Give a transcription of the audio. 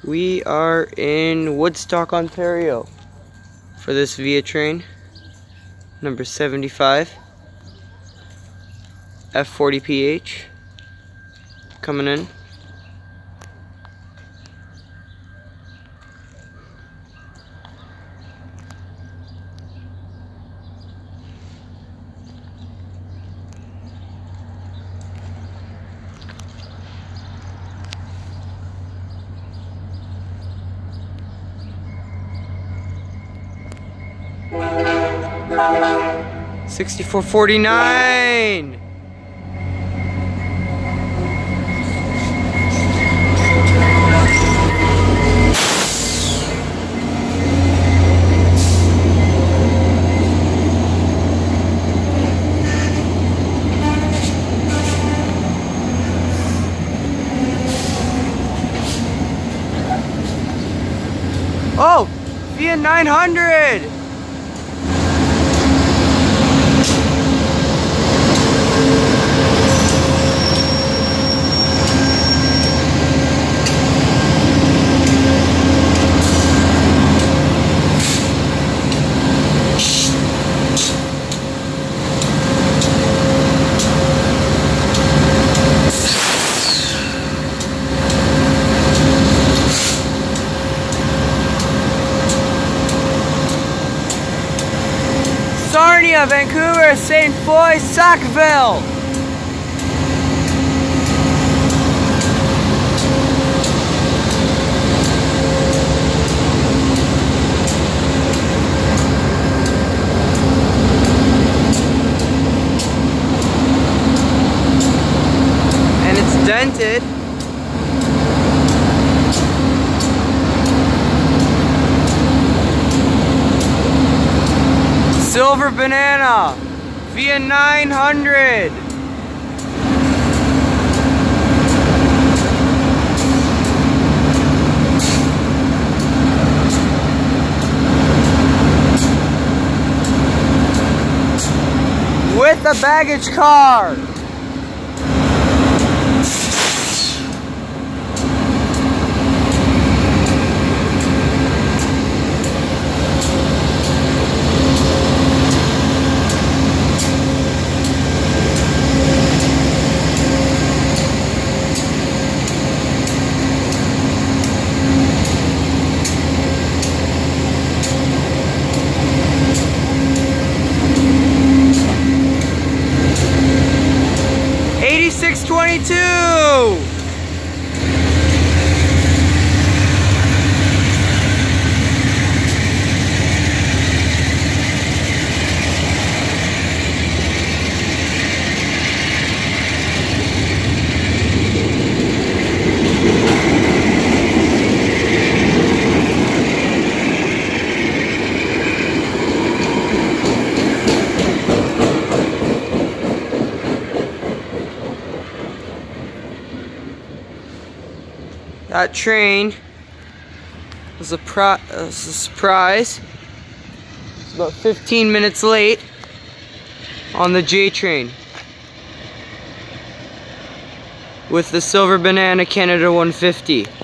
We are in Woodstock, Ontario for this VIA train, number 75, F40PH, coming in. $64.49. Oh, VIA 900. Sarnia, Vancouver, St. Foy, Sackville. And it's dented. Silver Banana, VIA 900. With a baggage car. $86.22. That train was a surprise. It's about 15 minutes late on the J train with the Silver Banana Canada 150.